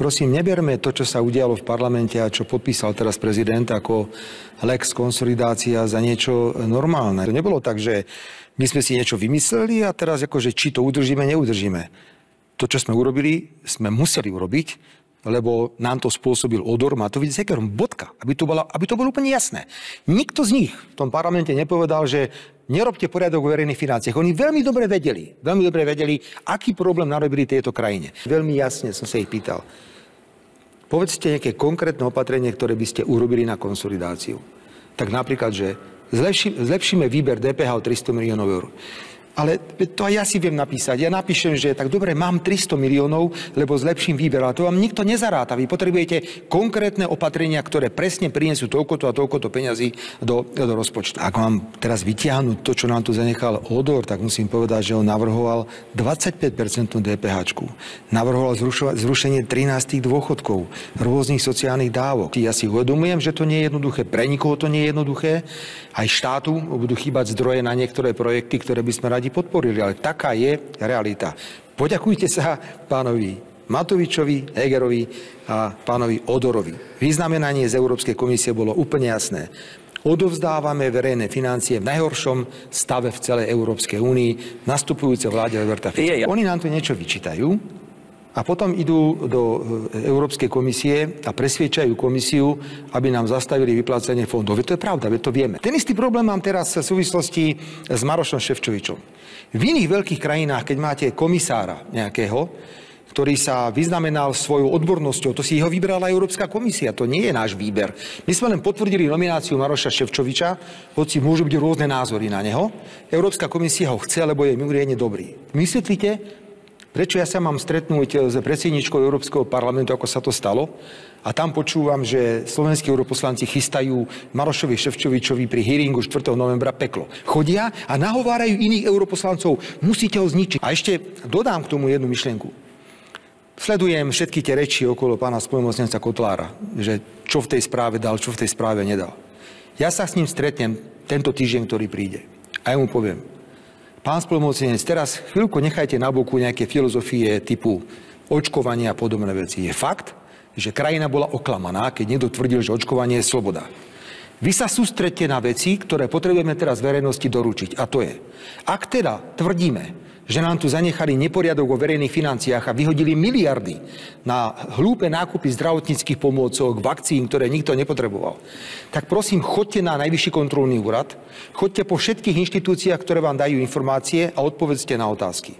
Prosím, neberme to, čo sa udialo v parlamente a čo podpísal teraz prezident ako lex konsolidácia za niečo normálne. To nebolo tak, že my sme si niečo vymysleli a teraz akože či to udržíme, neudržíme. To, čo sme urobili, sme museli urobiť, lebo nám to spôsobil Odor Matovič s Hegerom. Bodka. Aby to bolo úplne jasné. Nikto z nich v tom parlamente nepovedal, že nerobte poriadok v verejných financiách. Oni veľmi dobre vedeli, aký problém narobili tejto krajine. Veľmi jasne som sa ich pýtal. Povedzte nejaké konkrétne opatrenie, ktoré by ste urobili na konsolidáciu. Tak napríklad, že zlepšíme výber DPH o 300 miliónov eur. Ale to aj ja si viem napísať. Ja napíšem, že tak dobre, mám 300 miliónov, lebo zlepším výber. Ale to vám nikto nezaráta. Vy potrebujete konkrétne opatrenia, ktoré presne prinesú toľkoto a toľkoto peňazí do rozpočtu. Ak mám teraz vytiahnuť to, čo nám tu zanechal Odor, tak musím povedať, že on navrhoval 25% DPH-čku. Navrhoval zrušenie 13 dôchodkov, rôznych sociálnych dávok. Ja si uvedomujem, že to nie je jednoduché. Pre nikoho to nie je jednoduché. Aj štátu budú chýbať zdroje na niektoré projekty, ktoré by sme radi podporili, ale taká je realita. Poďakujte sa pánovi Matovičovi, Hegerovi a pánovi Odorovi. Vyznamenanie z Európskej komisie bolo úplne jasné. Odovzdávame verejné financie v najhoršom stave v celej Európskej únii nastupujúcej vláde Roberta Fica. Oni nám tu niečo vyčítajú a potom idú do Európskej komisie a presviečajú komisiu, aby nám zastavili vyplácanie fondov. To je pravda, to vieme. Ten istý problém mám teraz v súvislosti s Marošom Šefčovičom. V iných veľkých krajinách, keď máte komisára nejakého, ktorý sa vyznamenal svojou odbornosťou, to si ho vybrala Európska komisia, to nie je náš výber. My sme len potvrdili nomináciu Maroša Šefčoviča, hoci môžu byť rôzne názory na neho. Európska komisia ho chce, lebo je mimoriadne dobrý. Vysvetlite, prečo ja sa mám stretnúť s predsedničkou Európskeho parlamentu, ako sa to stalo, a tam počúvam, že slovenskí europoslanci chystajú Marošovi Šefčovičovi pri hearingu 4. novembra peklo. Chodia a nahovárajú iných europoslancov, musíte ho zničiť. A ešte dodám k tomu jednu myšlienku. Sledujem všetky tie reči okolo pána splnomocnenca Kotlára, že čo v tej správe dal, čo v tej správe nedal. Ja sa s ním stretnem tento týždeň, ktorý príde. A ja mu poviem, pán splnomocnenec, teraz chvíľku nechajte na boku nejaké filozofie typu očkovania a podobné veci. Je fakt, že krajina bola oklamaná, keď niekto tvrdil, že očkovanie je sloboda. Vy sa sústredte na veci, ktoré potrebujeme teraz verejnosti doručiť. A to je, ak teda tvrdíme, že nám tu zanechali neporiadok vo verejných financiách a vyhodili miliardy na hlúpe nákupy zdravotníckych pomôcok, vakcín, ktoré nikto nepotreboval, tak prosím, choďte na Najvyšší kontrolný úrad, choďte po všetkých inštitúciách, ktoré vám dajú informácie a odpovedzte na otázky.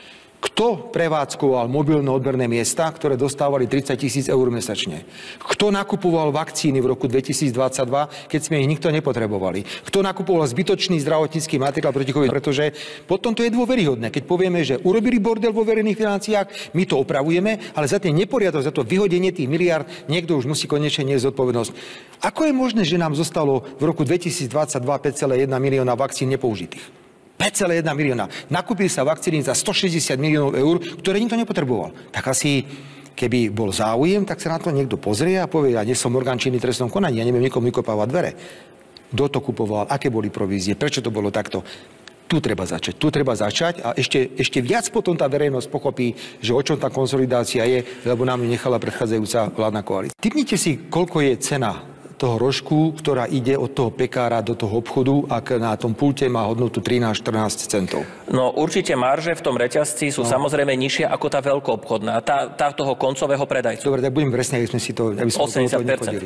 Kto prevádzkoval mobilné odberné miesta, ktoré dostávali 30 000 eur mesačne? Kto nakupoval vakcíny v roku 2022, keď sme ich nikto nepotrebovali? Kto nakupoval zbytočný zdravotnícky materiál proti covidu? Pretože potom to je dôveryhodné. Keď povieme, že urobili bordel vo verejných financiách, my to opravujeme, ale za ten neporiadok, za to vyhodenie tých miliárd, niekto už musí konečne niesť zodpovednosť. Ako je možné, že nám zostalo v roku 2022 5,1 milióna vakcín nepoužitých? 5,1 milióna. Nakúpili sa vakcíny za 160 miliónov eur, ktoré nikto nepotreboval. Tak asi, keby bol záujem, tak sa na to niekto pozrie a povie, ja nie som orgán činný v trestnom konaní, ja neviem nikomu vykopávať dvere. Kto to kupoval, aké boli provízie, prečo to bolo takto. Tu treba začať a ešte viac potom tá verejnosť pochopí, že o čom tá konsolidácia je, lebo nám ju nechala predchádzajúca vládna koalícia. Tipnite si, koľko je cena toho rožku, ktorá ide od toho pekára do toho obchodu, ak na tom pulte má hodnotu 13-14 centov. No určite marže v tom reťazci sú samozrejme nižšie ako tá veľkoobchodná, tá toho koncového predajcu. Dobre, tak budem presne, aby sme si to 80%. Nechodili.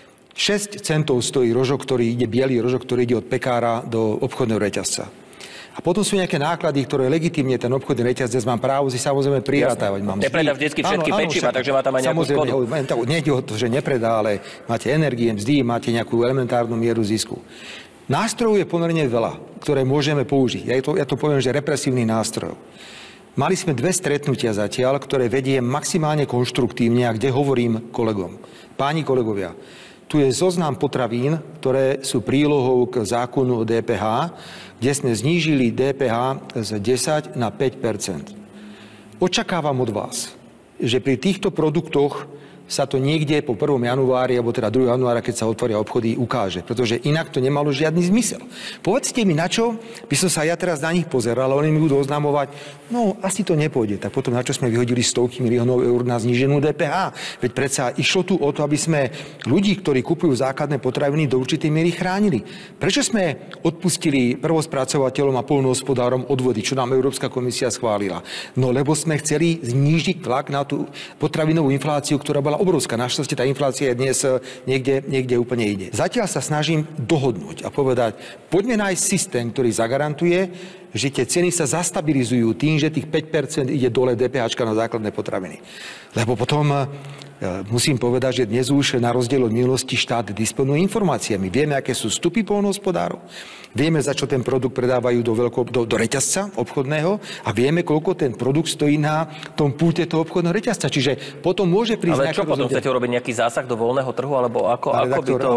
6 centov stojí rožok, ktorý ide, biely rožok, ktorý ide od pekára do obchodného reťazca. A potom sú nejaké náklady, ktoré legitímne ten obchodný reťazec mám právo si samozrejme prirátávať. Nepredá vždycky všetky pečiva, takže má tam aj nejakú škodu. Nejde o to, že nepredá, ale máte energie, mzdy, máte nejakú elementárnu mieru zisku. Nástrojov je pomerne veľa, ktoré môžeme použiť. Ja to poviem, že represívny nástroj. Mali sme 2 stretnutia zatiaľ, ktoré vediem maximálne konštruktívne a kde hovorím kolegom. Páni kolegovia, tu je zoznam potravín, ktoré sú prílohou k zákonu o DPH, kde sme znížili DPH z 10 na 5 %. Očakávam od vás, že pri týchto produktoch sa to niekde po 1. januári, alebo teda 2. januára, keď sa otvoria obchody, ukáže. Pretože inak to nemalo žiadny zmysel. Povedzte mi, na čo by som sa ja teraz na nich pozeral, ale oni mi budú oznamovať, no asi to nepôjde. Tak potom na čo sme vyhodili stovky miliónov eur na zníženú DPH? Veď predsa išlo tu o to, aby sme ľudí, ktorí kupujú základné potraviny, do určitej miery chránili. Prečo sme odpustili prvospracovateľom a poľnohospodárom odvody, čo nám Európska komisia schválila? No lebo sme chceli znížiť tlak na tú potravinovú infláciu, ktorá bola obrovská. Našťastie tá inflácia je dnes niekde úplne ide. Zatiaľ sa snažím dohodnúť a povedať, poďme nájsť systém, ktorý zagarantuje, že tie ceny sa zastabilizujú tým, že tých 5% ide dole DPH na základné potraviny. Lebo potom musím povedať, že dnes už na rozdiel od minulosti štát disponuje informáciami. Vieme, aké sú vstupy poľnohospodárov, vieme, za čo ten produkt predávajú do reťazca obchodného a vieme, koľko ten produkt stojí na tom púte toho obchodného reťazca. Čiže potom môže prísť... Ale čo potom chcete urobiť, nejaký zásah do voľného trhu, alebo ako by to...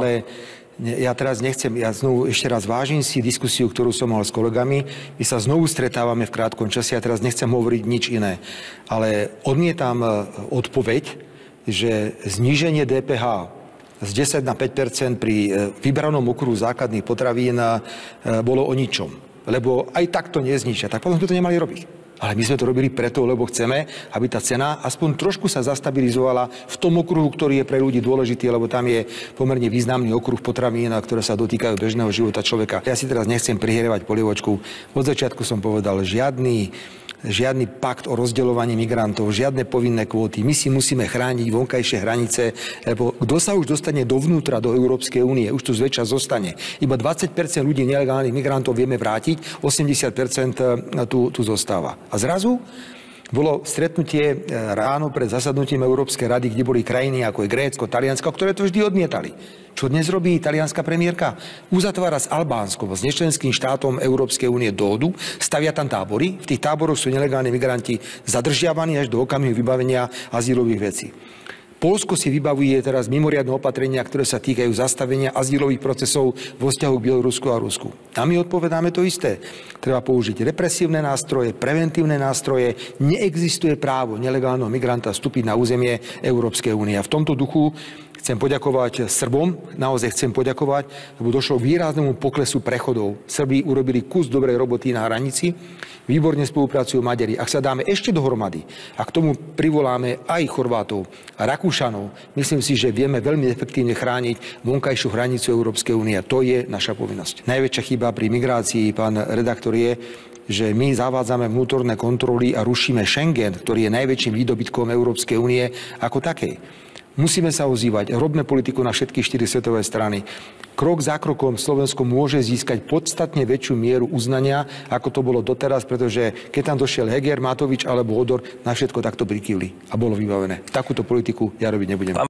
Ja teraz nechcem, ja znovu ešte raz vážim si diskusiu, ktorú som mal s kolegami. My sa znovu stretávame v krátkom čase, ja teraz nechcem hovoriť nič iné. Ale odmietam odpoveď, že zníženie DPH z 10 na 5% pri vybranom okruhu základných potravín bolo o ničom. Lebo aj tak to nezničia, tak potom to nemali robiť. Ale my sme to robili preto, lebo chceme, aby tá cena aspoň trošku sa zastabilizovala v tom okruhu, ktorý je pre ľudí dôležitý, lebo tam je pomerne významný okruh potravín, ktoré sa dotýkajú bežného života človeka. Ja si teraz nechcem prihrievať polievočku. Od začiatku som povedal, žiadny pakt o rozdeľovaní migrantov, žiadne povinné kvóty. My si musíme chrániť vonkajšie hranice, lebo kto sa už dostane dovnútra do Európskej únie, už tu zväčša zostane. Iba 20% ľudí nelegálnych migrantov vieme vrátiť, 80% tu zostáva. A zrazu bolo stretnutie ráno pred zasadnutím Európskej rady, kde boli krajiny ako je Grécko, Taliansko, ktoré to vždy odmietali. Čo dnes robí talianska premiérka? Uzatvára s Albánskom, s nečlenským štátom Európskej únie dohodu, stavia tam tábory, v tých táboroch sú nelegálni migranti zadržiavaní až do okamihu vybavenia azylových vecí. Poľsko si vybavuje teraz mimoriadne opatrenia, ktoré sa týkajú zastavenia azylových procesov vo vzťahu k Bielorusku a Rusku. A my odpovedáme to isté. Treba použiť represívne nástroje, preventívne nástroje. Neexistuje právo nelegálneho migranta vstúpiť na územie Európskej únie. A v tomto duchu chcem poďakovať Srbom, naozaj chcem poďakovať, lebo došlo k výraznému poklesu prechodov. Srbi urobili kus dobrej roboty na hranici, výborne spolupracujú Maďari. Ak sa dáme ešte dohromady a k tomu privoláme aj Chorvátov a Rakúšanov, myslím si, že vieme veľmi efektívne chrániť vonkajšiu hranicu Európskej únie. To je naša povinnosť. Najväčšia chyba pri migrácii, pán redaktor, je, že my zavádzame vnútorné kontroly a rušíme Schengen, ktorý je najväčším výdobytkom Európskej únie ako takej. Musíme sa ozývať, robme politiku na všetky 4 svetové strany. Krok za krokom Slovensko môže získať podstatne väčšiu mieru uznania, ako to bolo doteraz, pretože keď tam došiel Heger, Matovič alebo Odor, na všetko takto prikývli a bolo vybavené. Takúto politiku ja robiť nebudem.